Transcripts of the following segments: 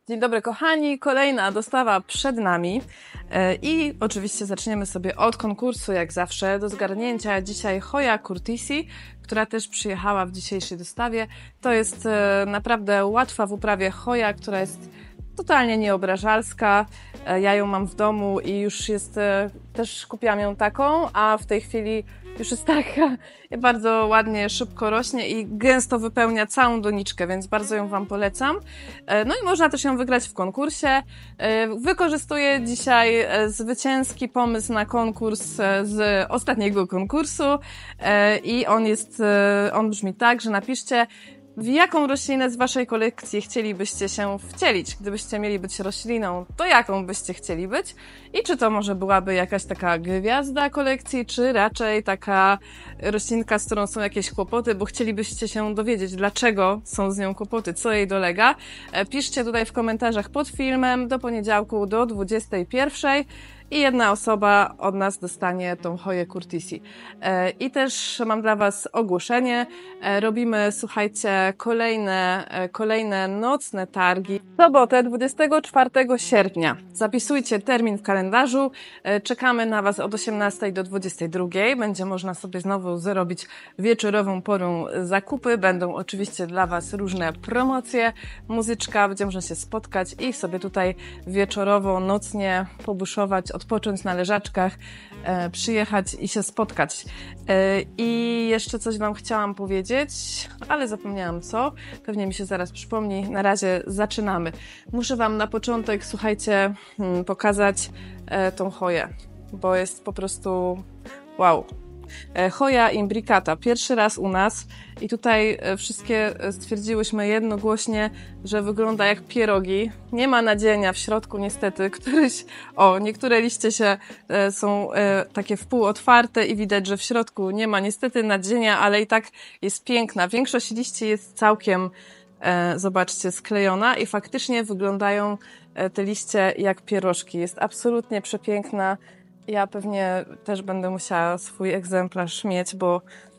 Dzień dobry kochani, kolejna dostawa przed nami i oczywiście zaczniemy sobie od konkursu jak zawsze do zgarnięcia dzisiaj Hoya Curtisi, która też przyjechała w dzisiejszej dostawie. To jest naprawdę łatwa w uprawie Hoya, która jest totalnie nieobrażalska. Ja ją mam w domu i już jest, też kupiłam ją taką, a w tej chwili już jest taka, bardzo ładnie, szybko rośnie i gęsto wypełnia całą doniczkę, więc bardzo ją Wam polecam. No i można też ją wygrać w konkursie. Wykorzystuję dzisiaj zwycięski pomysł na konkurs z ostatniego konkursu i on brzmi tak, że napiszcie, w jaką roślinę z Waszej kolekcji chcielibyście się wcielić? Gdybyście mieli być rośliną, to jaką byście chcieli być? I czy to może byłaby jakaś taka gwiazda kolekcji, czy raczej taka roślinka, z którą są jakieś kłopoty, bo chcielibyście się dowiedzieć, dlaczego są z nią kłopoty, co jej dolega? Piszcie tutaj w komentarzach pod filmem do poniedziałku do 21:00. I jedna osoba od nas dostanie tą Hoję Curtisi. I też mam dla Was ogłoszenie. Robimy, słuchajcie, kolejne nocne targi. W sobotę 24 sierpnia. Zapisujcie termin w kalendarzu. Czekamy na Was od 18 do 22. Będzie można sobie znowu zrobić wieczorową porą zakupy. Będą oczywiście dla Was różne promocje, muzyczka, będzie można się spotkać i sobie tutaj wieczorowo, nocnie pobuszować, odpocząć na leżaczkach, przyjechać i się spotkać. I jeszcze coś Wam chciałam powiedzieć, ale zapomniałam co. Pewnie mi się zaraz przypomni. Na razie zaczynamy. Muszę Wam na początek, słuchajcie, pokazać tą Hoję, bo jest po prostu wow. Hoya imbricata, pierwszy raz u nas i tutaj wszystkie stwierdziłyśmy jednogłośnie, że wygląda jak pierogi. Nie ma nadzienia w środku niestety, niektóre liście są takie wpół otwarte i widać, że w środku nie ma niestety nadzienia, ale i tak jest piękna. Większość liści jest całkiem, zobaczcie, sklejona i faktycznie wyglądają te liście jak pierożki. Jest absolutnie przepiękna. Ja pewnie też będę musiała swój egzemplarz mieć, bo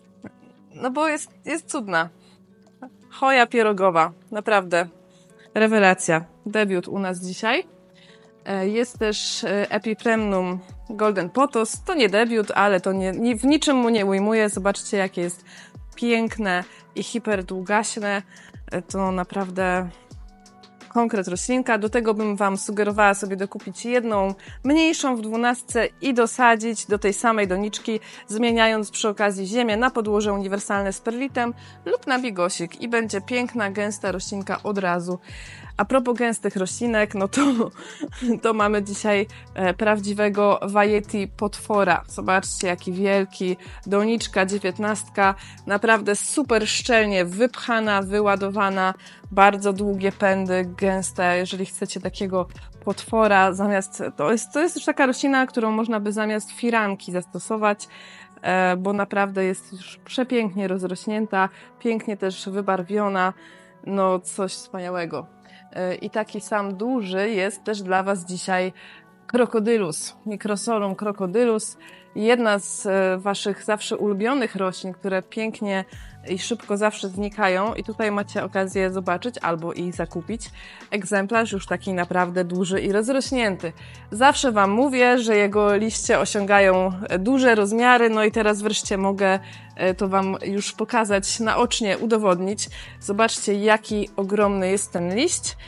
jest cudna. Hoja pierogowa, naprawdę. Rewelacja. Debiut u nas dzisiaj. Jest też Epipremnum Golden Potos. To nie debiut, ale to w niczym mu nie ujmuje. Zobaczcie, jakie jest piękne i hiperdługaśne. To naprawdę konkret roślinka. Do tego bym Wam sugerowała sobie dokupić jedną mniejszą w 12 i dosadzić do tej samej doniczki, zmieniając przy okazji ziemię na podłoże uniwersalne z perlitem lub na bigosik i będzie piękna, gęsta roślinka od razu. A propos gęstych roślinek, no to mamy dzisiaj prawdziwego Vaieti potwora. Zobaczcie, jaki wielki, doniczka 19, naprawdę super szczelnie wypchana, wyładowana, bardzo długie pędy, gęste. Jeżeli chcecie takiego potwora, to jest już taka roślina, którą można by zamiast firanki zastosować, bo naprawdę jest już przepięknie rozrośnięta, pięknie też wybarwiona, no coś wspaniałego. I taki sam duży jest też dla Was dzisiaj Crocodylus, Microsolum crocodylus, jedna z Waszych zawsze ulubionych roślin, które pięknie i szybko zawsze znikają i tutaj macie okazję zobaczyć albo i zakupić egzemplarz już taki naprawdę duży i rozrośnięty. Zawsze Wam mówię, że jego liście osiągają duże rozmiary, no i teraz wreszcie mogę to Wam już pokazać naocznie, udowodnić. Zobaczcie, jaki ogromny jest ten liść.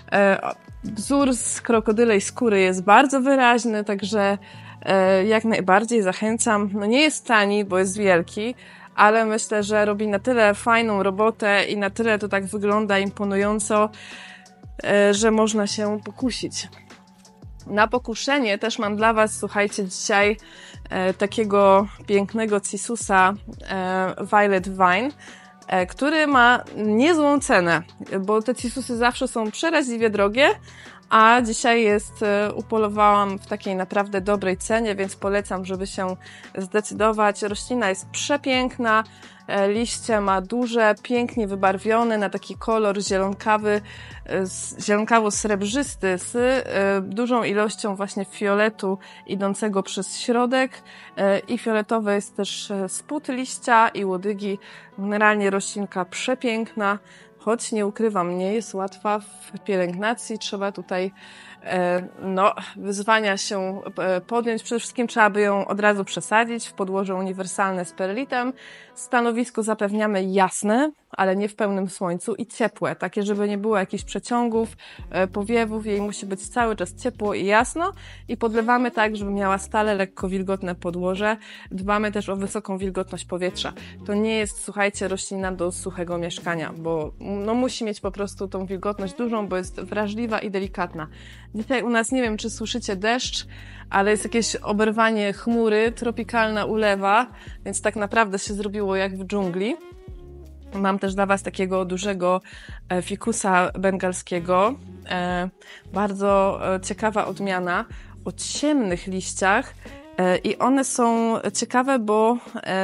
Wzór z krokodylej skóry jest bardzo wyraźny, także jak najbardziej zachęcam. No nie jest tani, bo jest wielki, ale myślę, że robi na tyle fajną robotę i na tyle to tak wygląda imponująco, że można się pokusić. Na pokuszenie też mam dla Was, słuchajcie, dzisiaj takiego pięknego cisusa Violet Vine, który ma niezłą cenę, bo te cisusy zawsze są przeraźliwie drogie, a dzisiaj upolowałam w takiej naprawdę dobrej cenie, więc polecam, żeby się zdecydować. Roślina jest przepiękna, liście ma duże, pięknie wybarwione na taki kolor zielonkawo-srebrzysty z dużą ilością właśnie fioletu idącego przez środek i fioletowe jest też spód liścia i łodygi. Generalnie roślinka przepiękna. choć nie ukrywam, nie jest łatwa w pielęgnacji. Trzeba tutaj wyzwania się podjąć. Przede wszystkim trzeba by ją od razu przesadzić w podłoże uniwersalne z perlitem. Stanowisko zapewniamy jasne, ale nie w pełnym słońcu i ciepłe, takie, żeby nie było jakichś przeciągów, powiewów. Jej musi być cały czas ciepło i jasno i podlewamy tak, żeby miała stale lekko wilgotne podłoże. Dbamy też o wysoką wilgotność powietrza. To nie jest, słuchajcie, roślina do suchego mieszkania, bo musi mieć po prostu tą wilgotność dużą, bo jest wrażliwa i delikatna. Dzisiaj u nas, nie wiem, czy słyszycie deszcz, ale jest jakieś oberwanie chmury, tropikalna ulewa, więc tak naprawdę się zrobiło jak w dżungli. Mam też dla Was takiego dużego fikusa bengalskiego. Bardzo ciekawa odmiana o ciemnych liściach i one są ciekawe, bo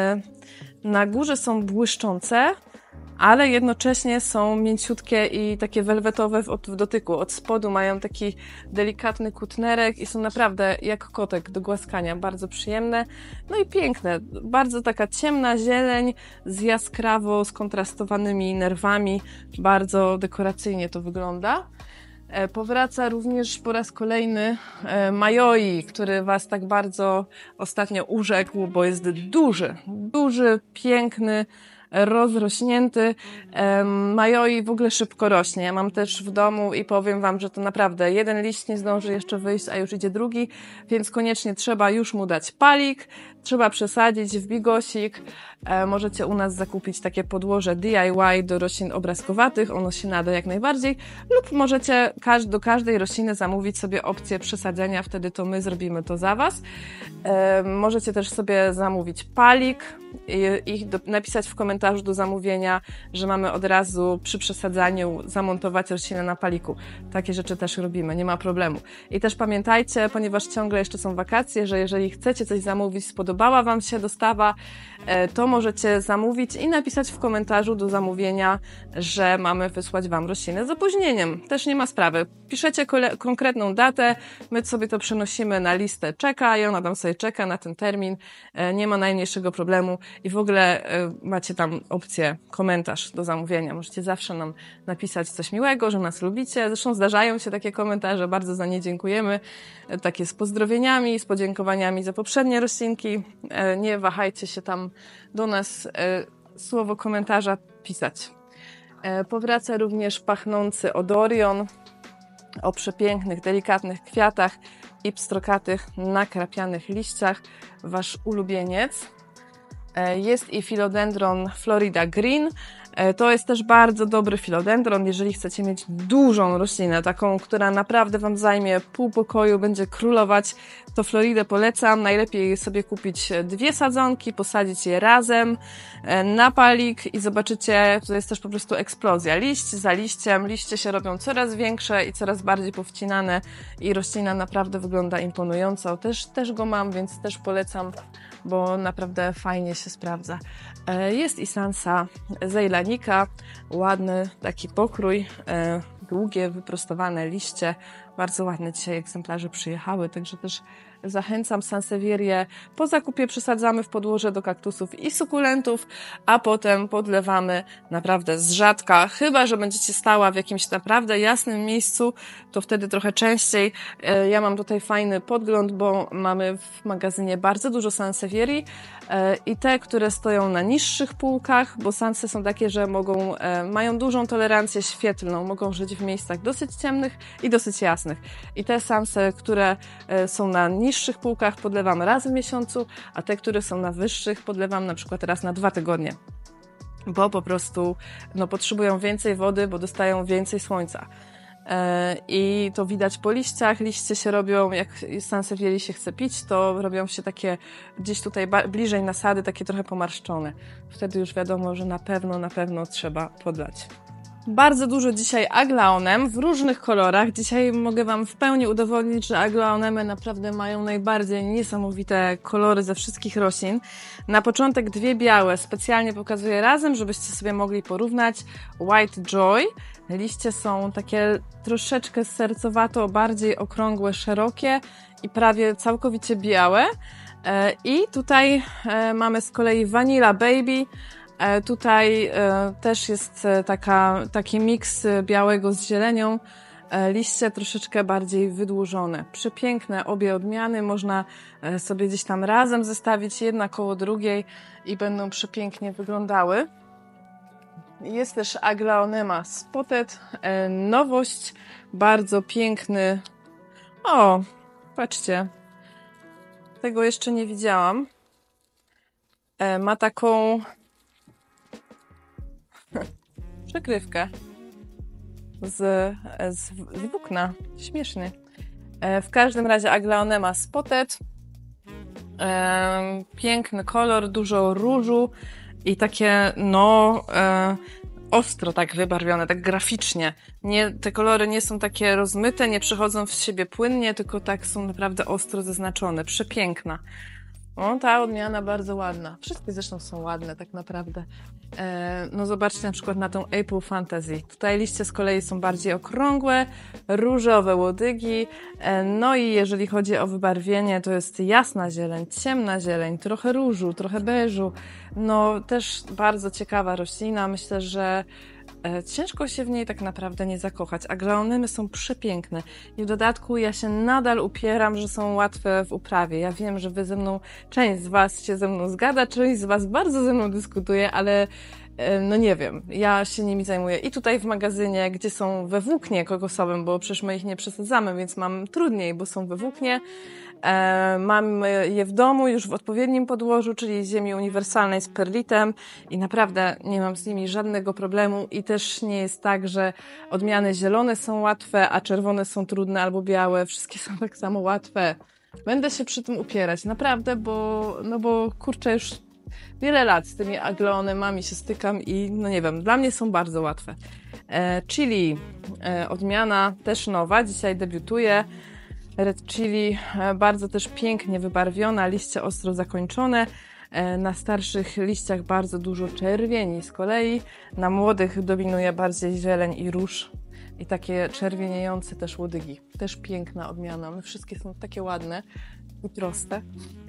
na górze są błyszczące, ale jednocześnie są mięciutkie i takie welwetowe w dotyku. Od spodu mają taki delikatny kutnerek i są naprawdę jak kotek do głaskania. Bardzo przyjemne, no i piękne. Bardzo taka ciemna zieleń z jaskrawo skontrastowanymi nerwami. Bardzo dekoracyjnie to wygląda. Powraca również po raz kolejny Mayoi, który Was tak bardzo ostatnio urzekł, bo jest duży, piękny, rozrośnięty. Mayoi w ogóle szybko rośnie. Ja mam też w domu i powiem Wam, że to naprawdę jeden liść nie zdąży jeszcze wyjść, a już idzie drugi, więc koniecznie trzeba już mu dać palik, trzeba przesadzić w bigosik. Możecie u nas zakupić takie podłoże DIY do roślin obrazkowatych, ono się nada jak najbardziej, lub możecie do każdej rośliny zamówić sobie opcję przesadzenia, wtedy to my zrobimy to za Was. Możecie też sobie zamówić palik i napisać w komentarzu do zamówienia, że mamy od razu przy przesadzaniu zamontować roślinę na paliku. Takie rzeczy też robimy, nie ma problemu. I też pamiętajcie, ponieważ ciągle jeszcze są wakacje, że jeżeli chcecie coś zamówić, spodobała Wam się dostawa, to możecie zamówić i napisać w komentarzu do zamówienia, że mamy wysłać Wam roślinę z opóźnieniem. Też nie ma sprawy. Piszecie konkretną datę, my sobie to przenosimy na listę czeka i ona tam sobie czeka na ten termin. Nie ma najmniejszego problemu i w ogóle macie tam opcję komentarz do zamówienia. Możecie zawsze nam napisać coś miłego, że nas lubicie. Zresztą zdarzają się takie komentarze, bardzo za nie dziękujemy. Takie z pozdrowieniami, z podziękowaniami za poprzednie roślinki. Nie wahajcie się tam do nas słowo komentarza pisać. Powraca również pachnący Odorion o przepięknych, delikatnych kwiatach i pstrokatych, nakrapianych liściach. Wasz ulubieniec. Jest i Philodendron Florida Green. To jest też bardzo dobry filodendron, jeżeli chcecie mieć dużą roślinę, taką, która naprawdę Wam zajmie pół pokoju, będzie królować, to Floridę polecam. Najlepiej sobie kupić 2 sadzonki, posadzić je razem na palik i zobaczycie, to jest też po prostu eksplozja. Liść za liściem, liście się robią coraz większe i coraz bardziej powcinane i roślina naprawdę wygląda imponująco. Też go mam, więc też polecam, bo naprawdę fajnie się sprawdza. Jest i Sansa Zejlanika, ładny taki pokrój, długie, wyprostowane liście, bardzo ładne dzisiaj egzemplarze przyjechały, także też zachęcam. Sansevierię po zakupie przesadzamy w podłoże do kaktusów i sukulentów, a potem podlewamy naprawdę z rzadka, chyba że będziecie stała w jakimś naprawdę jasnym miejscu, to wtedy trochę częściej. Ja mam tutaj fajny podgląd, bo mamy w magazynie bardzo dużo sansevierii i te, które stoją na niższych półkach, bo sansy są takie, że mają dużą tolerancję świetlną, mogą żyć w miejscach dosyć ciemnych i dosyć jasnych. I te sansy, które są na niższych półkach, podlewam raz w miesiącu, a te, które są na wyższych, podlewam na przykład raz na 2 tygodnie, bo po prostu potrzebują więcej wody, bo dostają więcej słońca. I to widać po liściach. Liście się robią, jak sansevierii się chce pić, to robią się takie gdzieś tutaj bliżej nasady, takie trochę pomarszczone. Wtedy już wiadomo, że na pewno trzeba podlać. Bardzo dużo dzisiaj aglaonem w różnych kolorach. Dzisiaj mogę Wam w pełni udowodnić, że aglaonemy naprawdę mają najbardziej niesamowite kolory ze wszystkich roślin. Na początek 2 białe, specjalnie pokazuję razem, żebyście sobie mogli porównać. White Joy. Liście są takie troszeczkę sercowato, bardziej okrągłe, szerokie i prawie całkowicie białe. I tutaj mamy z kolei Vanilla Baby. Tutaj też jest taki miks białego z zielenią. Liście troszeczkę bardziej wydłużone. Przepiękne obie odmiany, można sobie gdzieś tam razem zestawić, jedna koło drugiej i będą przepięknie wyglądały. Jest też Aglaonema Spotted, nowość, bardzo piękny. O, patrzcie, tego jeszcze nie widziałam. Ma taką przykrywkę z włókna. Śmieszny. W każdym razie Aglaonema Spotted. Piękny kolor, dużo różu i takie ostro tak wybarwione, tak graficznie. Te kolory nie są takie rozmyte, nie przechodzą w siebie płynnie, tylko tak są naprawdę ostro zaznaczone. Przepiękna. Ta odmiana bardzo ładna. Wszystkie zresztą są ładne tak naprawdę. Zobaczcie na przykład na tą Apple Fantasy. Tutaj liście z kolei są bardziej okrągłe, różowe łodygi. I jeżeli chodzi o wybarwienie, to jest jasna zieleń, ciemna zieleń, trochę różu, trochę beżu. Też bardzo ciekawa roślina. Myślę, że ciężko się w niej tak naprawdę nie zakochać. Aglaonemy są przepiękne i w dodatku ja się nadal upieram, że są łatwe w uprawie. Ja wiem, że część z Was się ze mną zgadza, część z Was bardzo ze mną dyskutuje, ale nie wiem, ja się nimi zajmuję i tutaj w magazynie, gdzie są we włóknie kokosowym, bo przecież my ich nie przesadzamy, więc mam trudniej, bo są we włóknie. Mam je w domu już w odpowiednim podłożu, czyli ziemi uniwersalnej z perlitem i naprawdę nie mam z nimi żadnego problemu i też nie jest tak, że odmiany zielone są łatwe, a czerwone są trudne albo białe. Wszystkie są tak samo łatwe. Będę się przy tym upierać, naprawdę, bo kurczę, już wiele lat z tymi aglaonemami się stykam i nie wiem, dla mnie są bardzo łatwe. Chili, odmiana też nowa, dzisiaj debiutuje. Red Chili, bardzo też pięknie wybarwiona, liście ostro zakończone. Na starszych liściach bardzo dużo czerwieni z kolei. Na młodych dominuje bardziej zieleń i róż. I takie czerwieniejące też łodygi. Też piękna odmiana. One wszystkie są takie ładne i proste.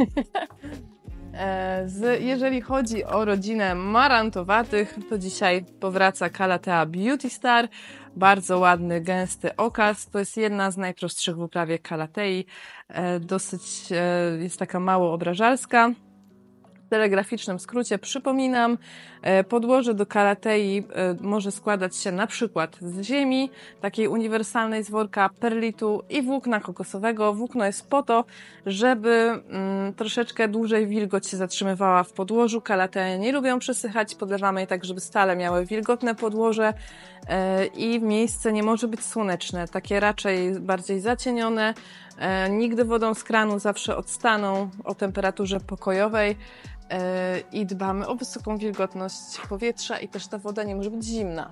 Jeżeli chodzi o rodzinę marantowatych, to dzisiaj powraca Calathea Beauty Star. Bardzo ładny, gęsty okaz. To jest jedna z najprostszych w uprawie Calathei. Dosyć jest taka mało obrażalska. W telegraficznym skrócie przypominam, podłoże do Calathei może składać się na przykład z ziemi, takiej uniwersalnej z worka, perlitu i włókna kokosowego. Włókno jest po to, żeby troszeczkę dłużej wilgoć się zatrzymywała w podłożu. Calathee nie lubią przesychać, podlewamy je tak, żeby stale miały wilgotne podłoże i miejsce nie może być słoneczne, takie raczej bardziej zacienione, nigdy wodą z kranu, zawsze odstaną o temperaturze pokojowej. I dbamy o wysoką wilgotność powietrza i też ta woda nie może być zimna.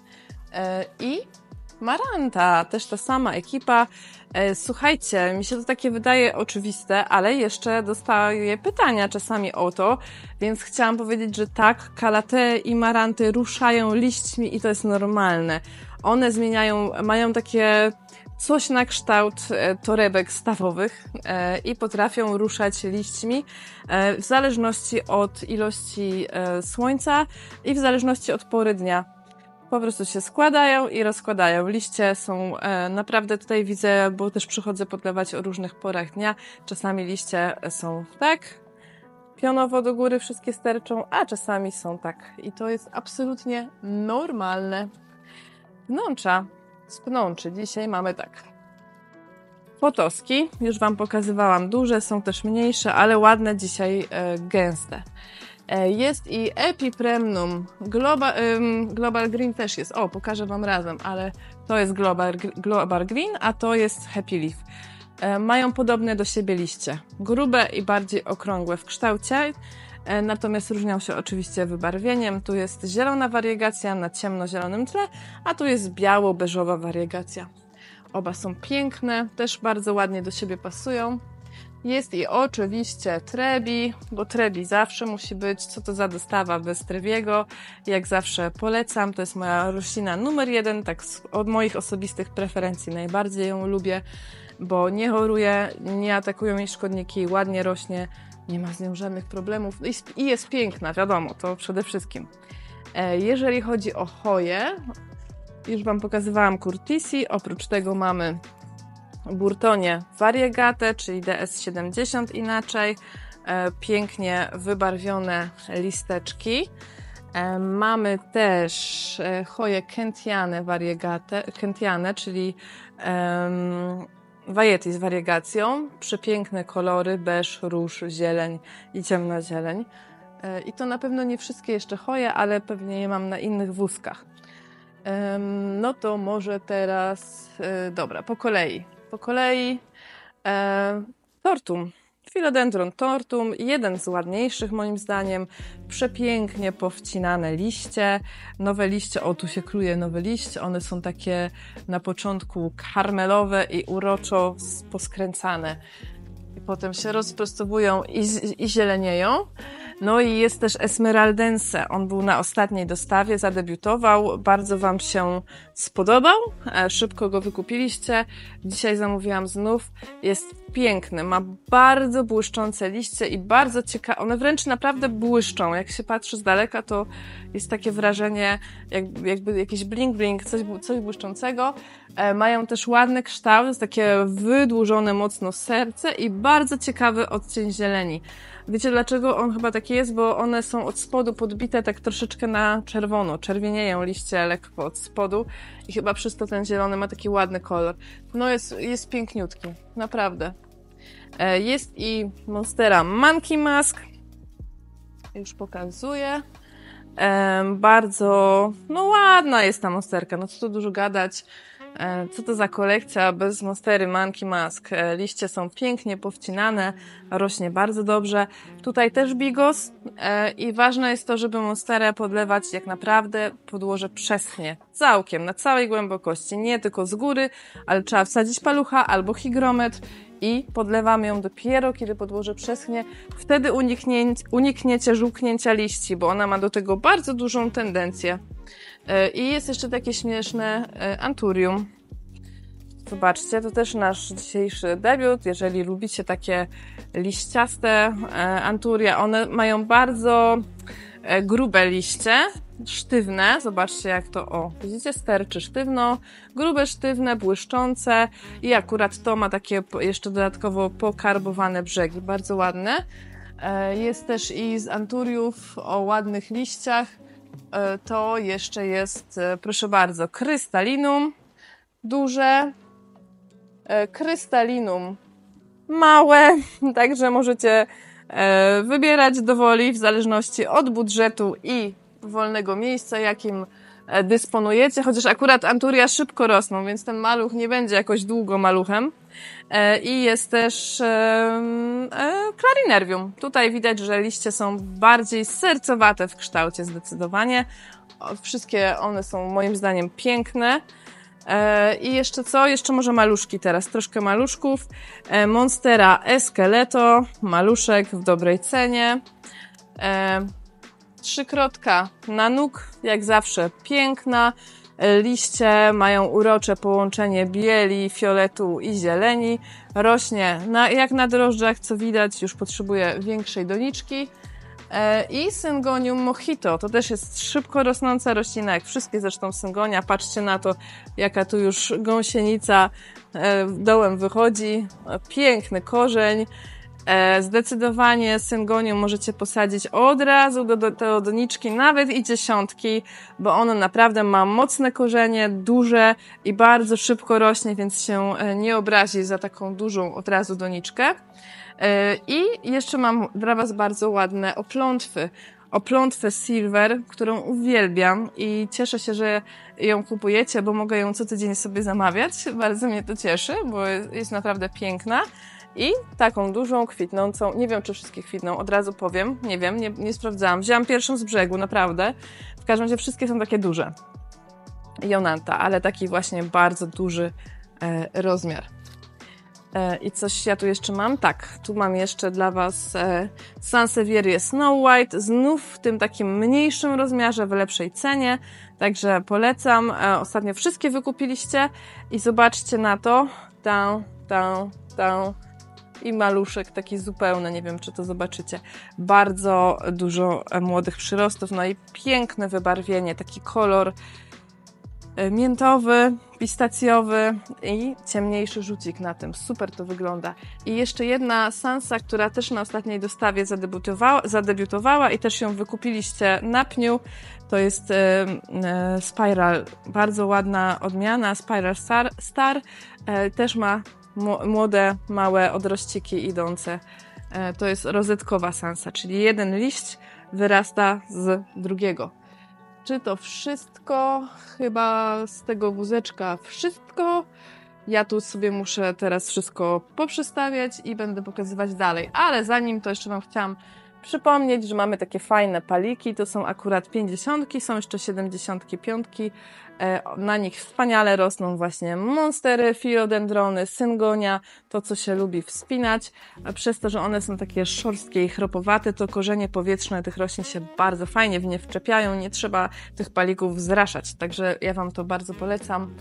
I Maranta, też ta sama ekipa. Słuchajcie, mi się to takie wydaje oczywiste, ale jeszcze dostaję pytania czasami o to, więc chciałam powiedzieć, że tak, Calathee i Maranty ruszają liśćmi i to jest normalne. One mają takie coś na kształt torebek stawowych i potrafią ruszać liśćmi w zależności od ilości słońca i w zależności od pory dnia. Po prostu się składają i rozkładają. Liście są naprawdę, tutaj widzę, bo też przychodzę podlewać o różnych porach dnia. Czasami liście są tak, pionowo do góry wszystkie sterczą, a czasami są tak. I to jest absolutnie normalne. Pnącza. Z pnączy dzisiaj mamy tak. Potoski, już Wam pokazywałam, duże, są też mniejsze, ale ładne dzisiaj, gęste. Jest i Epipremnum, Global Green też jest, pokażę Wam razem, ale to jest Global Green, a to jest Happy Leaf. Mają podobne do siebie liście, grube i bardziej okrągłe w kształcie, natomiast różnią się oczywiście wybarwieniem. Tu jest zielona wariegacja na ciemnozielonym tle, a tu jest biało-beżowa wariegacja. Oba są piękne, też bardzo ładnie do siebie pasują. Jest i oczywiście Trebi, bo Trebi zawsze musi być. Co to za dostawa bez Trebiego? Jak zawsze polecam, to jest moja roślina numer 1, tak od moich osobistych preferencji najbardziej ją lubię, bo nie choruje, nie atakują jej szkodniki, ładnie rośnie, nie ma z nią żadnych problemów i jest piękna, wiadomo, to przede wszystkim. Jeżeli chodzi o Hoję, już Wam pokazywałam Curtisi, oprócz tego mamy Burtonie Variegate, czyli DS70 inaczej, pięknie wybarwione listeczki. Mamy też Hoję Kentiane, czyli Vaieti z wariegacją. Przepiękne kolory, beż, róż, zieleń i ciemna zieleń. I to na pewno nie wszystkie jeszcze Hoje, ale pewnie je mam na innych wózkach. No to może teraz, dobra, po kolei Tortum. Philodendron tortum, jeden z ładniejszych moim zdaniem, przepięknie powcinane liście, nowe liście, o tu się kruje nowe liście, one są takie na początku karmelowe i uroczo poskręcane i potem się rozprostowują i zielenieją. No i jest też Esmeraldense, on był na ostatniej dostawie, zadebiutował, bardzo Wam się spodobał, szybko go wykupiliście, dzisiaj zamówiłam znów, jest piękny, ma bardzo błyszczące liście i bardzo ciekawe, one wręcz naprawdę błyszczą, jak się patrzy z daleka, to jest takie wrażenie, jakby jakiś bling, coś błyszczącego. Mają też ładny kształt, jest takie wydłużone mocno serce i bardzo ciekawy odcień zieleni. Wiecie dlaczego on chyba taki jest? Bo one są od spodu podbite tak troszeczkę na czerwono. Czerwienieją liście lekko od spodu i chyba przez to ten zielony ma taki ładny kolor. No jest piękniutki, naprawdę. Jest i Monstera Monkey Mask. Już pokazuję. Bardzo, no ładna jest ta monsterka, no co tu dużo gadać. Co to za kolekcja bez Monstery Monkey Mask? Liście są pięknie powcinane, rośnie bardzo dobrze. Tutaj też bigos i ważne jest to, żeby Monsterę podlewać jak naprawdę podłoże przeschnie. Całkiem, na całej głębokości, nie tylko z góry, ale trzeba wsadzić palucha albo hygrometr i podlewamy ją dopiero, kiedy podłoże przeschnie. Wtedy unikniecie żółknięcia liści, bo ona ma do tego bardzo dużą tendencję. I jest jeszcze takie śmieszne Anturium. Zobaczcie, to też nasz dzisiejszy debiut. Jeżeli lubicie takie liściaste Anturia, one mają bardzo grube liście, sztywne. Zobaczcie jak to, o, widzicie, sterczy sztywno, grube, sztywne, błyszczące i akurat to ma takie jeszcze dodatkowo pokarbowane brzegi, bardzo ładne. Jest też i z Anturiów o ładnych liściach. To jeszcze jest, proszę bardzo, Krystalinum duże, Krystalinum małe, także możecie wybierać dowoli w zależności od budżetu i wolnego miejsca, jakim dysponujecie, chociaż akurat Anturia szybko rosną, więc ten maluch nie będzie jakoś długo maluchem. I jest też Clarinervium. Tutaj widać, że liście są bardziej sercowate w kształcie zdecydowanie. Wszystkie one są moim zdaniem piękne. I jeszcze co? Jeszcze może maluszki teraz. Troszkę maluszków. Monstera Esqueleto. Maluszek w dobrej cenie. 3-krotka Nanook. Jak zawsze piękna. Liście mają urocze połączenie bieli, fioletu i zieleni. Rośnie jak na drożdżach, co widać, już potrzebuje większej doniczki. I Syngonium Mojito, to też jest szybko rosnąca roślina, jak wszystkie zresztą syngonia. Patrzcie na to, jaka tu już gąsienica dołem wychodzi. Piękny korzeń. Zdecydowanie Syngonium możecie posadzić od razu do doniczki, nawet i 10, bo ono naprawdę ma mocne korzenie, duże i bardzo szybko rośnie, więc się nie obrazi za taką dużą od razu doniczkę. I jeszcze mam dla Was bardzo ładne oplątwy. Oplątwę Silver, którą uwielbiam i cieszę się, że ją kupujecie, bo mogę ją co tydzień sobie zamawiać. Bardzo mnie to cieszy, bo jest naprawdę piękna. I taką dużą, kwitnącą, nie wiem czy wszystkie kwitną, od razu powiem, nie wiem, nie sprawdzałam. Wzięłam pierwszą z brzegu, naprawdę. W każdym razie wszystkie są takie duże. Jonanta, ale taki właśnie bardzo duży rozmiar. I coś ja tu jeszcze mam? Tak, tu mam jeszcze dla Was Sansevieria Snow White, znów w tym takim mniejszym rozmiarze, w lepszej cenie, także polecam. Ostatnio wszystkie wykupiliście i zobaczcie na to. i maluszek taki zupełny, nie wiem czy to zobaczycie. Bardzo dużo młodych przyrostów, no i piękne wybarwienie, taki kolor miętowy, pistacjowy i ciemniejszy rzucik na tym. Super to wygląda. I jeszcze jedna Sansa, która też na ostatniej dostawie zadebiutowała i też ją wykupiliście na pniu. To jest Spiral. Bardzo ładna odmiana. Spiral Star. Też ma młode, małe odrościki idące. To jest rozetkowa Sansa, czyli jeden liść wyrasta z drugiego. Czy to wszystko? Chyba z tego wózeczka wszystko. Ja tu sobie muszę teraz wszystko poprzestawiać i będę pokazywać dalej. Ale zanim to jeszcze Wam chciałam przypomnieć, że mamy takie fajne paliki. To są akurat 50, są jeszcze 75. Na nich wspaniale rosną właśnie monstery, filodendrony, syngonia, to co się lubi wspinać. Przez to, że one są takie szorstkie i chropowate, to korzenie powietrzne tych roślin się bardzo fajnie w nie wczepiają. Nie trzeba tych palików zraszać. Także ja Wam to bardzo polecam.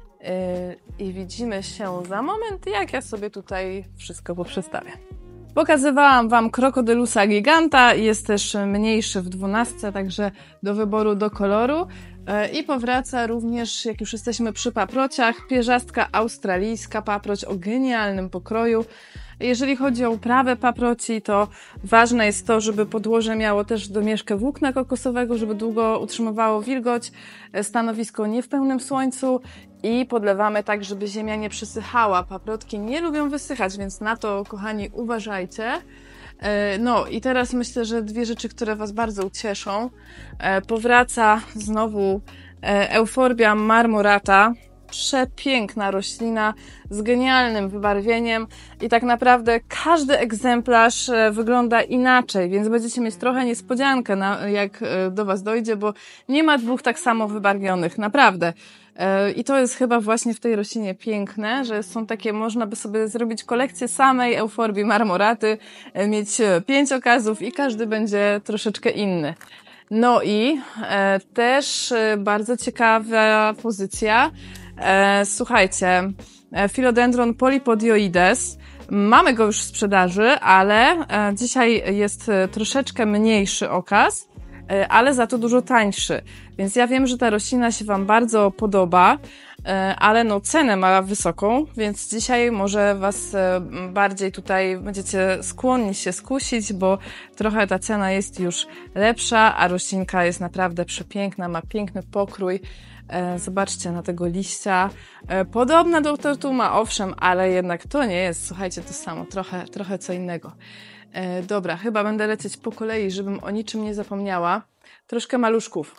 I widzimy się za moment, jak ja sobie tutaj wszystko poprzestawię. Pokazywałam Wam krokodylusa giganta, jest też mniejszy w 12, także do wyboru, do koloru. I powraca również, jak już jesteśmy przy paprociach, pierzastka australijska, paproć o genialnym pokroju. Jeżeli chodzi o uprawę paproci, to ważne jest to, żeby podłoże miało też domieszkę włókna kokosowego, żeby długo utrzymywało wilgoć, stanowisko nie w pełnym słońcu i podlewamy tak, żeby ziemia nie przysychała. Paprotki nie lubią wysychać, więc na to, kochani, uważajcie. No i teraz myślę, że dwie rzeczy, które Was bardzo ucieszą. Powraca znowu Euphorbia marmorata. Przepiękna roślina z genialnym wybarwieniem i tak naprawdę każdy egzemplarz wygląda inaczej, więc będziecie mieć trochę niespodziankę, jak do Was dojdzie, bo nie ma dwóch tak samo wybarwionych, naprawdę. I to jest chyba właśnie w tej roślinie piękne, że są takie, można by sobie zrobić kolekcję samej Euforbii marmoraty, mieć 5 okazów i każdy będzie troszeczkę inny. No i też bardzo ciekawa pozycja. Słuchajcie, Philodendron polypodioides. Mamy go już w sprzedaży, ale dzisiaj jest troszeczkę mniejszy okaz, ale za to dużo tańszy. Więc ja wiem, że ta roślina się Wam bardzo podoba, ale no cenę ma wysoką, więc dzisiaj może Was bardziej tutaj będziecie skłonni się skusić, bo trochę ta cena jest już lepsza, a roślinka jest naprawdę przepiękna, ma piękny pokrój. Zobaczcie na tego liścia. Podobna do Tortuma, owszem, ale jednak to nie jest, słuchajcie, to samo, trochę co innego. Dobra, chyba będę lecieć po kolei, żebym o niczym nie zapomniała. Troszkę maluszków.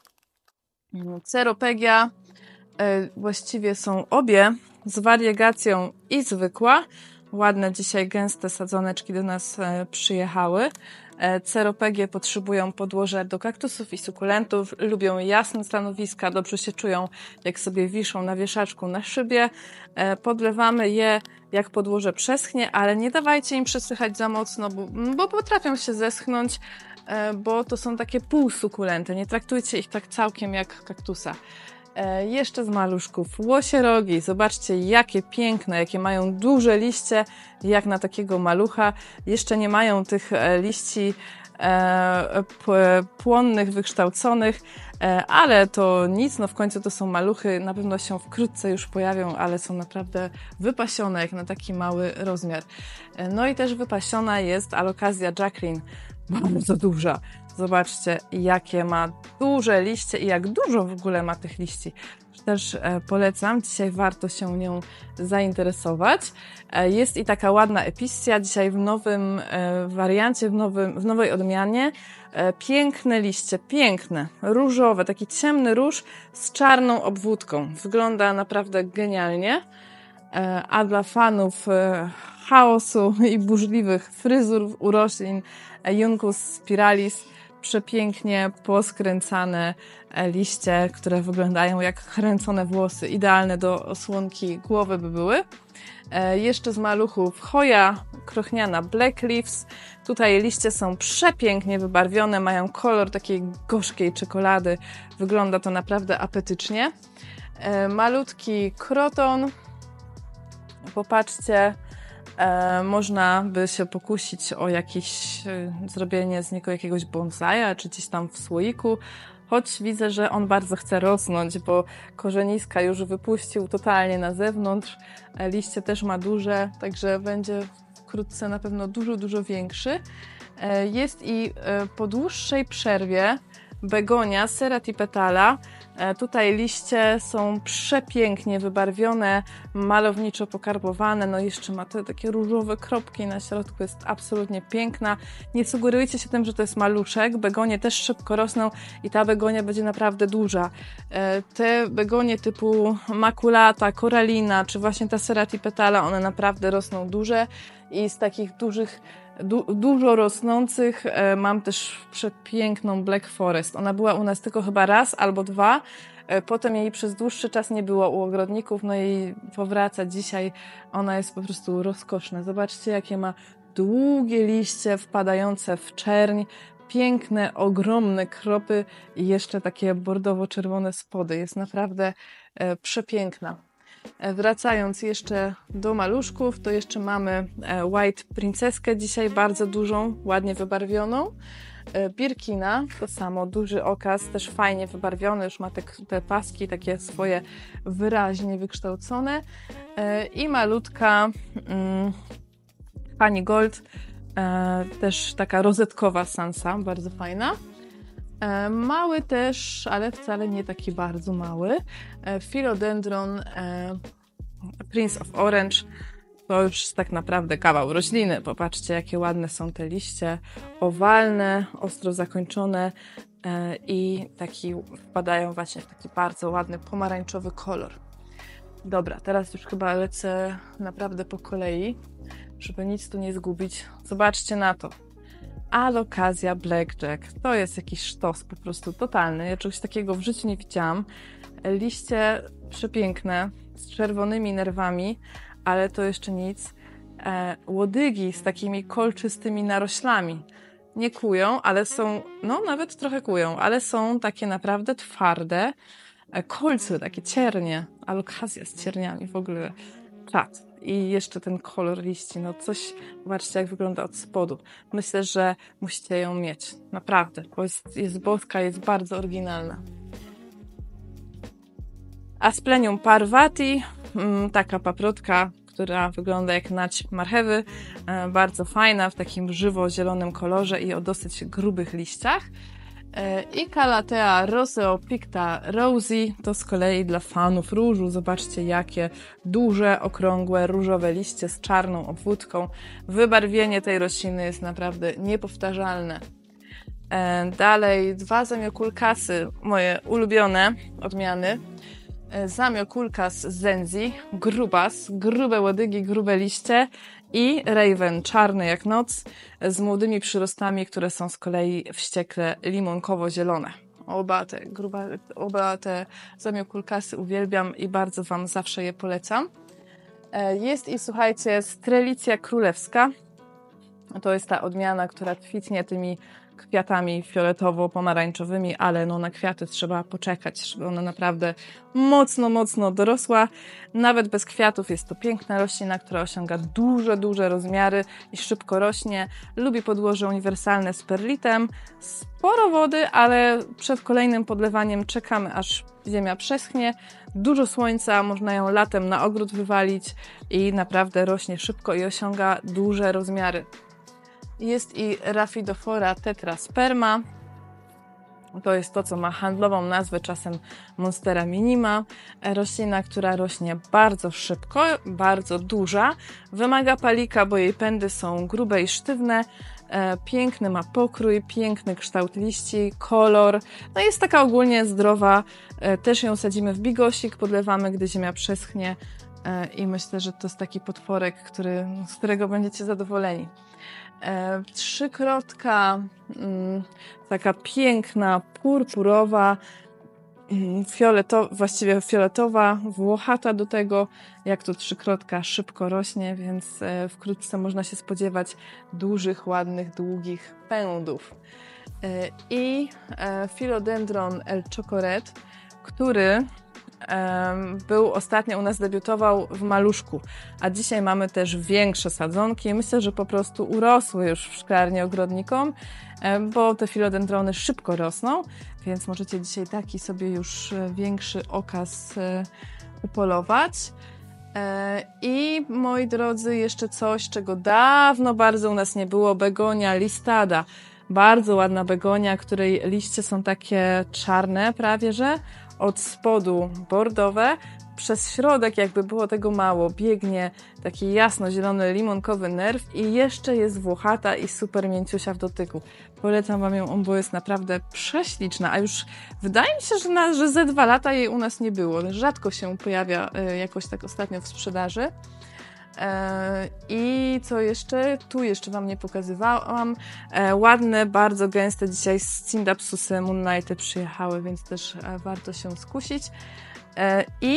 Ceropegia, właściwie są obie z wariegacją i zwykła. Ładne dzisiaj gęste sadzoneczki do nas przyjechały. Ceropegie potrzebują podłoża do kaktusów i sukulentów, lubią jasne stanowiska, dobrze się czują, jak sobie wiszą na wieszaczku na szybie. Podlewamy je, jak podłoże przeschnie, ale nie dawajcie im przesychać za mocno, bo potrafią się zeschnąć, bo to są takie półsukulenty. Nie traktujcie ich tak całkiem jak kaktusa. Jeszcze z maluszków łosierogi. Zobaczcie, jakie piękne, jakie mają duże liście, jak na takiego malucha. Jeszcze nie mają tych liści płonnych, wykształconych, ale to nic, no w końcu to są maluchy, na pewno się wkrótce już pojawią, ale są naprawdę wypasione jak na taki mały rozmiar. No i też wypasiona jest Alocasia Jacqueline, bardzo duża. Zobaczcie, jakie ma duże liście i jak dużo w ogóle ma tych liści. Też polecam, dzisiaj warto się nią zainteresować. Jest i taka ładna epistia, dzisiaj w nowym wariancie, w nowej odmianie. Piękne liście, piękne, różowe, taki ciemny róż z czarną obwódką. Wygląda naprawdę genialnie. A dla fanów chaosu i burzliwych fryzur u roślin Juncus spiralis, przepięknie poskręcane liście, które wyglądają jak kręcone włosy, idealne do osłonki głowy by były. Jeszcze z maluchów Hoja krochniana Black Leaves. Tutaj liście są przepięknie wybarwione, mają kolor takiej gorzkiej czekolady. Wygląda to naprawdę apetycznie. Malutki kroton. Popatrzcie, Można by się pokusić o jakieś zrobienie z niego jakiegoś bonsaja, czy gdzieś tam w słoiku, choć widzę, że on bardzo chce rosnąć, bo korzeniska już wypuścił totalnie na zewnątrz, liście też ma duże, także będzie wkrótce na pewno dużo większy. Jest i po dłuższej przerwie begonia Cerati Petala. Tutaj liście są przepięknie wybarwione, malowniczo pokarbowane, no jeszcze ma te takie różowe kropki na środku, jest absolutnie piękna. Nie sugerujcie się tym, że to jest maluszek, begonie też szybko rosną i ta begonia będzie naprawdę duża. Te begonie typu Maculata, Coralina, czy właśnie ta Cerati Petala, one naprawdę rosną duże i z takich dużych dużo rosnących mam też przepiękną Black Forest. Ona była u nas tylko chyba raz albo dwa. Potem jej przez dłuższy czas nie było u ogrodników, no i powraca dzisiaj. Ona jest po prostu rozkoszna. Zobaczcie, jakie ma długie liście wpadające w czerń, piękne, ogromne kropy i jeszcze takie bordowo-czerwone spody. Jest naprawdę przepiękna. Wracając jeszcze do maluszków, to jeszcze mamy White Princeskę dzisiaj bardzo dużą, ładnie wybarwioną. Birkina, to samo, duży okaz, też fajnie wybarwiony, już ma te paski takie swoje wyraźnie wykształcone. I malutka Honey Gold, też taka rozetkowa sansa, bardzo fajna. Mały też, ale wcale nie taki bardzo mały. Philodendron Prince of Orange. To już jest tak naprawdę kawał rośliny. Popatrzcie, jakie ładne są te liście. Owalne, ostro zakończone i wpadają właśnie w taki bardzo ładny pomarańczowy kolor. Dobra, teraz już chyba lecę naprawdę po kolei, żeby nic tu nie zgubić. Zobaczcie na to. Alocasia Blackjack. To jest jakiś sztos po prostu totalny. Ja czegoś takiego w życiu nie widziałam. Liście przepiękne, z czerwonymi nerwami, ale to jeszcze nic. Łodygi z takimi kolczystymi naroślami. Nie kują, ale są, no nawet trochę kują, ale są takie naprawdę twarde. Kolce, takie ciernie. Alocasia z cierniami w ogóle. Czad. I jeszcze ten kolor liści, no coś, zobaczcie jak wygląda od spodu. Myślę, że musicie ją mieć, naprawdę, bo jest boska, jest bardzo oryginalna. Asplenium parvati, taka paprotka, która wygląda jak nać marchewy, bardzo fajna, w takim żywo-zielonym kolorze i o dosyć grubych liściach. I Calathea Roseopicta Rosy to z kolei dla fanów różu. Zobaczcie, jakie duże, okrągłe, różowe liście z czarną obwódką. Wybarwienie tej rośliny jest naprawdę niepowtarzalne. Dalej dwa zamiokulkasy, moje ulubione odmiany. Zamiokulkas zenzi, grubas, grube łodygi, grube liście i Raven, czarny jak noc, z młodymi przyrostami, które są z kolei wściekle limonkowo-zielone. Oba te zamiokulkasy uwielbiam i bardzo Wam zawsze je polecam. Jest i słuchajcie, Strelicja królewska. To jest ta odmiana, która kwitnie tymi kwiatami fioletowo-pomarańczowymi, ale no na kwiaty trzeba poczekać, żeby ona naprawdę mocno dorosła. Nawet bez kwiatów jest to piękna roślina, która osiąga duże rozmiary i szybko rośnie. Lubi podłoże uniwersalne z perlitem. Sporo wody, ale przed kolejnym podlewaniem czekamy, aż ziemia przeschnie. Dużo słońca, można ją latem na ogród wywalić i naprawdę rośnie szybko i osiąga duże rozmiary. Jest i Rhaphidophora tetrasperma. To jest to, co ma handlową nazwę czasem Monstera minima. Roślina, która rośnie bardzo szybko, bardzo duża. Wymaga palika, bo jej pędy są grube i sztywne. Piękny ma pokrój, piękny kształt liści, kolor. No jest taka ogólnie zdrowa. Też ją sadzimy w bigosik, podlewamy, gdy ziemia przeschnie. I myślę, że to jest taki potworek, z którego będziecie zadowoleni. Trzykrotka, taka piękna, purpurowa, właściwie fioletowa, włochata do tego. Jak to trzykrotka szybko rośnie, więc wkrótce można się spodziewać dużych, ładnych, długich pędów. I Philodendron El Chocoret, który ostatnio u nas debiutował w maluszku, a dzisiaj mamy też większe sadzonki. Myślę, że po prostu urosły już w szklarni ogrodnikom, bo te filodendrony szybko rosną, więc możecie dzisiaj taki sobie już większy okaz upolować. I moi drodzy, jeszcze coś, czego dawno bardzo u nas nie było, begonia listada. Bardzo ładna begonia, której liście są takie czarne prawie, że od spodu bordowe. Przez środek, jakby było tego mało, biegnie taki jasno-zielony limonkowy nerw i jeszcze jest włochata i super mięciusia w dotyku. Polecam wam ją, bo jest naprawdę prześliczna, a już wydaje mi się, że ze 2 lata jej u nas nie było. Rzadko się pojawia jakoś tak ostatnio w sprzedaży. I co jeszcze? Tu jeszcze wam nie pokazywałam. Ładne, bardzo gęste dzisiaj Scindapsusy Moonlighty przyjechały, więc też warto się skusić. I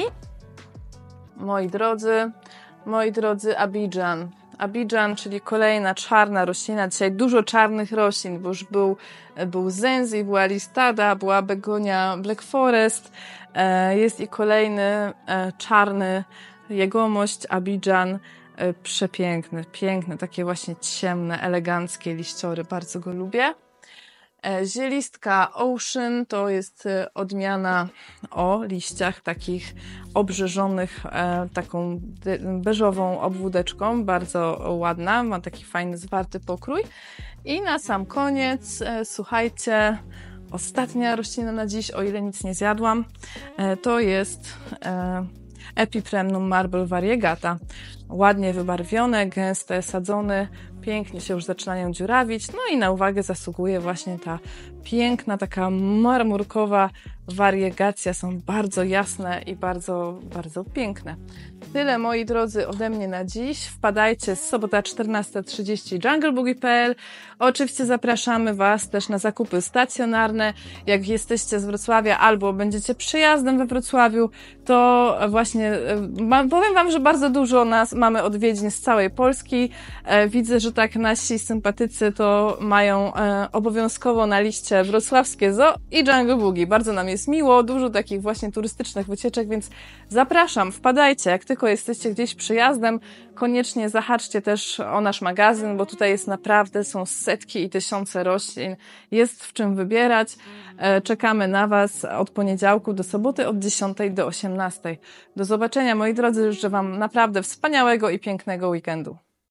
moi drodzy, Abidżan, czyli kolejna czarna roślina. Dzisiaj dużo czarnych roślin, bo już był Zenzi, była listada, była begonia Black Forest. Jest i kolejny czarny jegomość Abidżan. Przepiękny, piękne, takie właśnie ciemne, eleganckie liściory. Bardzo go lubię. Zielistka Ocean to jest odmiana o liściach takich obrzeżonych taką beżową obwódeczką, bardzo ładna, ma taki fajny, zwarty pokrój. I na sam koniec, słuchajcie, ostatnia roślina na dziś, o ile nic nie zjadłam, to jest Epipremnum marble variegata. Ładnie wybarwione, gęste, sadzone, pięknie się już zaczynają dziurawić. No i na uwagę zasługuje właśnie ta piękna, taka marmurkowa wariegacja. Są bardzo jasne i bardzo, bardzo piękne. Tyle, moi drodzy, ode mnie na dziś. Wpadajcie, sobota 14:30 jungleboogie.pl. Oczywiście zapraszamy was też na zakupy stacjonarne. Jak jesteście z Wrocławia albo będziecie przyjazdem we Wrocławiu, to właśnie powiem wam, że bardzo dużo nas mamy odwiedzin z całej Polski. Widzę, że tak nasi sympatycy to mają obowiązkowo na liście wrocławskie Zoo i Jungle Boogie. Bardzo nam jest miło, dużo takich właśnie turystycznych wycieczek, więc zapraszam, wpadajcie. Jak tylko jesteście gdzieś przyjazdem, koniecznie zahaczcie też o nasz magazyn, bo tutaj jest naprawdę, są setki i tysiące roślin. Jest w czym wybierać. Czekamy na was od poniedziałku do soboty od 10 do 18. Do zobaczenia, moi drodzy, życzę wam naprawdę wspaniałego i pięknego weekendu.